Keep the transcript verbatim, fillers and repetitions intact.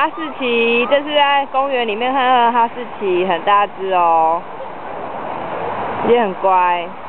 哈士奇，这是在公园里面看到的哈士奇，很大只哦，也很乖。